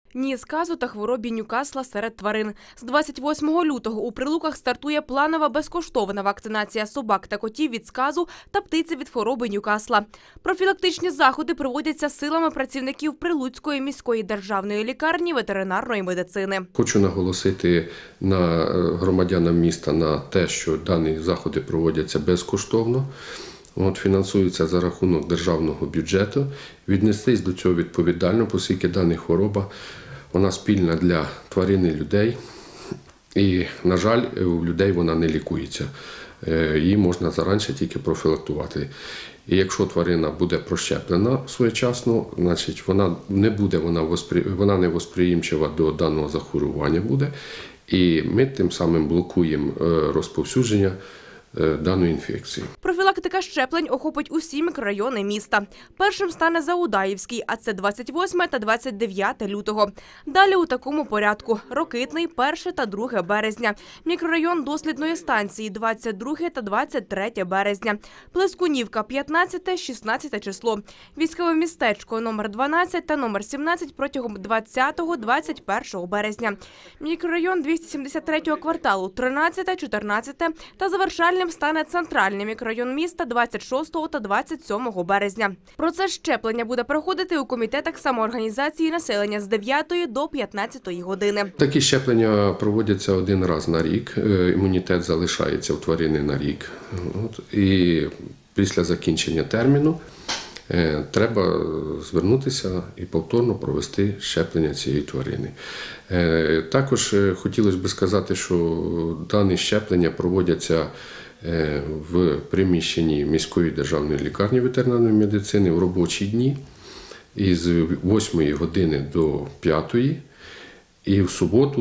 Ні сказу та хворобі Ньюкасла серед тварин. З 28 лютого у Прилуках стартує планова безкоштовна вакцинація собак та котів від сказу та птиці від хвороби Ньюкасла. Профілактичні заходи проводяться силами працівників Прилуцької міської державної лікарні ветеринарної медицини. Хочу наголосити на громадянам міста на те, що дані заходи проводяться безкоштовно. Фінансуються за рахунок державного бюджету. Віднестись до цього відповідально, оскільки дана хвороба вона спільна для тварин і людей. І, на жаль, у людей вона не лікується. Її можна зараніше тільки профілактувати. І якщо тварина буде прощеплена своєчасно, значить вона не восприємчива до даного захворювання буде. І ми тим самим блокуємо розповсюдження даної інфекції. Профілактика щеплень охопить усі мікрорайони міста. Першим стане Заудаївський, а це 28 та 29 лютого. Далі у такому порядку – Рокитний, 1 та 2 березня. Мікрорайон Дослідної станції – 22 та 23 березня. Плескунівка – 15-16 число. Військове містечко номер 12 та номер 17 протягом 20-21 березня. Мікрорайон 273-го кварталу – 13-14 та завершальним стане центральний мікрорайон міста 26 та 27 березня. Процес щеплення буде проходити у комітетах самоорганізації населення з 9 до 15 години. Такі щеплення проводяться один раз на рік. Імунітет залишається у тварини на рік. І після закінчення терміну треба звернутися і повторно провести щеплення цієї тварини. Також хотілося б сказати, що дані щеплення проводяться в приміщенні міської державної лікарні ветеринарної медицини в робочі дні із 8 години до 5 і в суботу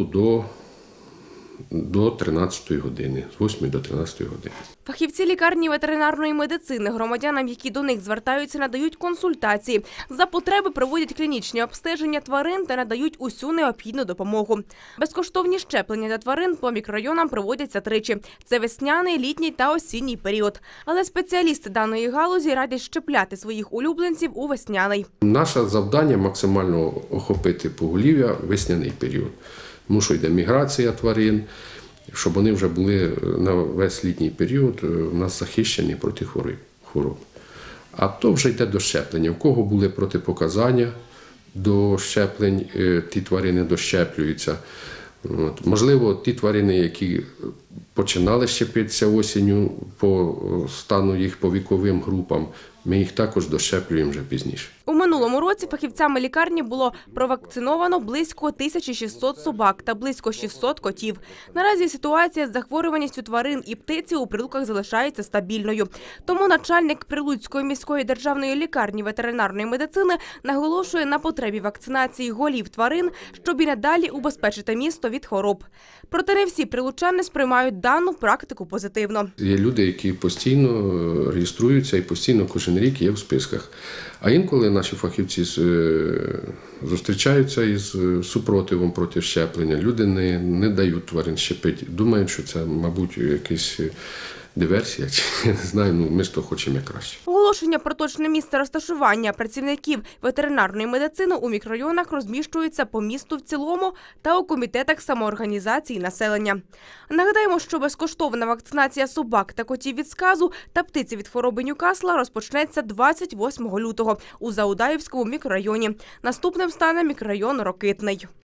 до 13 години, з 8 до 13 години. Фахівці лікарні ветеринарної медицини громадянам, які до них звертаються, надають консультації. За потреби проводять клінічні обстеження тварин та надають усю необхідну допомогу. Безкоштовні щеплення для тварин по мікрорайонам проводяться тричі. Це весняний, літній та осінній період. Але спеціалісти даної галузі радять щепляти своїх улюбленців у весняний. Наше завдання – максимально охопити поголів'я весняний період. Тому що йде міграція тварин, щоб вони вже були на весь літній період у нас захищені проти хвороб. А то вже йде до щеплення. У кого були протипоказання до щеплень, ті тварини дощеплюються. Можливо, ті тварини, які починали щепитися осінню по стану їх по віковим групам, ми їх також дощеплюємо вже пізніше. У минулому році фахівцями лікарні було провакциновано близько 1600 собак та близько 600 котів. Наразі ситуація з захворюваністю тварин і птиці у Прилуках залишається стабільною. Тому начальник Прилуцької міської державної лікарні ветеринарної медицини наголошує на потребі вакцинації голів тварин, щоб і надалі убезпечити місто від хвороб. Проте не всі прилучани сприймають дану практику позитивно. Є люди, які постійно реєструються і постійно кожен рік є в списках. А інколи наші фахівці зустрічаються із супротивом проти щеплення. Люди не дають тварин щепити. Думають, що це, мабуть, якась диверсія, чи не знаю, ми ж то хочемо краще. Оголошення про точне місце розташування працівників ветеринарної медицини у мікрорайонах розміщуються по місту в цілому та у комітетах самоорганізації населення. Нагадаємо, що безкоштовна вакцинація собак та котів від сказу та птиці від хвороби Ньюкасла розпочнеться 28 лютого у Заудаївському мікрорайоні. Наступним стане мікрорайон Рокитний.